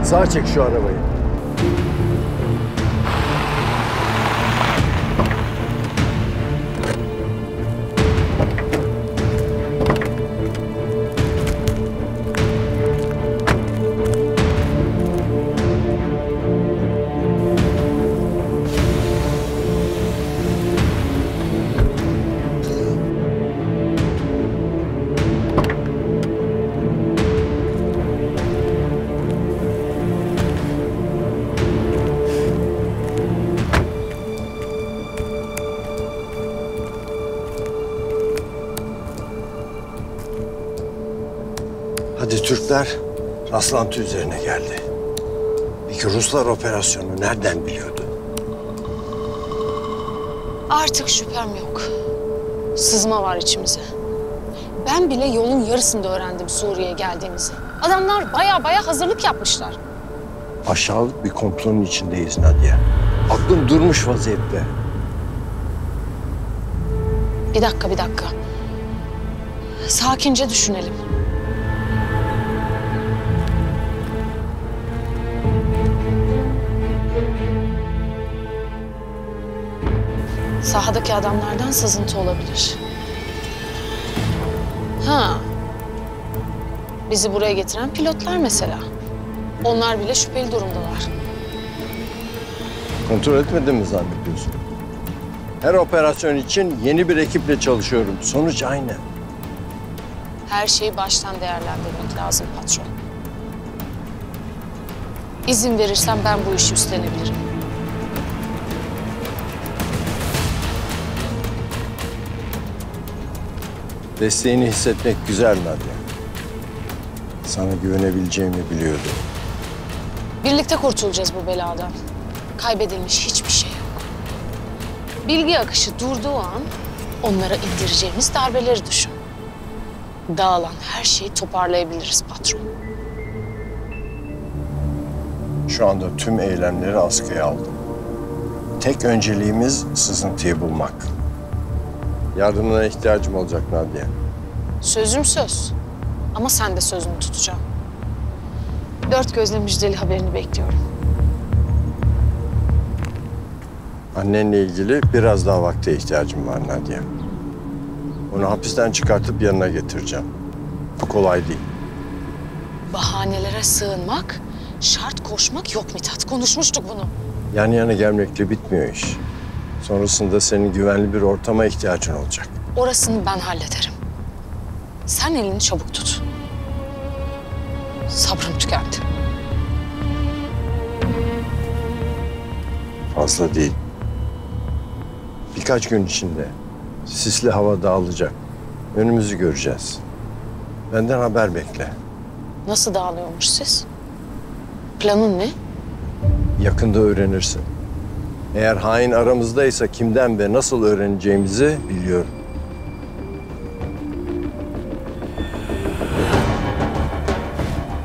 Sağa çek şu arabayı. Hadi Türkler rastlantı üzerine geldi. Peki Ruslar operasyonu nereden biliyordu? Artık şüphem yok. Sızma var içimize. Ben bile yolun yarısında öğrendim Suriye'ye geldiğimizi. Adamlar baya hazırlık yapmışlar. Aşağılık bir komplonun içindeyiz Nadia. Aklın durmuş vaziyette. Bir dakika. Sakince düşünelim. Sahadaki adamlardan sızıntı olabilir. Bizi buraya getiren pilotlar mesela. Onlar bile şüpheli durumdalar. Kontrol etmedin mi zannediyorsun? Her operasyon için yeni bir ekiple çalışıyorum. Sonuç aynı. Her şeyi baştan değerlendirmek lazım patron. İzin verirsen ben bu işi üstlenebilirim. Desteğini hissetmek güzel Nadia. Sana güvenebileceğimi biliyordum. Birlikte kurtulacağız bu beladan. Kaybedilmiş hiçbir şey yok. Bilgi akışı durduğu an onlara indireceğimiz darbeleri düşün. Dağılan her şeyi toparlayabiliriz patron. Şu anda tüm eylemleri askıya aldım. Tek önceliğimiz sızıntıyı bulmak. Yardımına ihtiyacım olacak Nadia. Sözüm söz. Ama sen de sözünü tutacağım. Dört gözle müjdeli haberini bekliyorum. Annenle ilgili biraz daha vakte ihtiyacım var Nadia. Onu hapisten çıkartıp yanına getireceğim. Bu kolay değil. Bahanelere sığınmak, şart koşmak yok Mithat. Konuşmuştuk bunu. Yan yana gelmekle bitmiyor iş. Sonrasında senin güvenli bir ortama ihtiyacın olacak. Orasını ben hallederim. Sen elini çabuk tut. Sabrım tükendi. Fazla değil. Birkaç gün içinde sisli hava dağılacak. Önümüzü göreceğiz. Benden haber bekle. Nasıl dağılıyormuş siz? Planın ne? Yakında öğrenirsin. Eğer hain aramızdaysa kimden ve nasıl öğreneceğimizi biliyorum.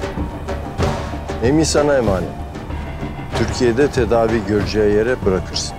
Emin sana emanet. Türkiye'de tedavi göreceği yere bırakırsın.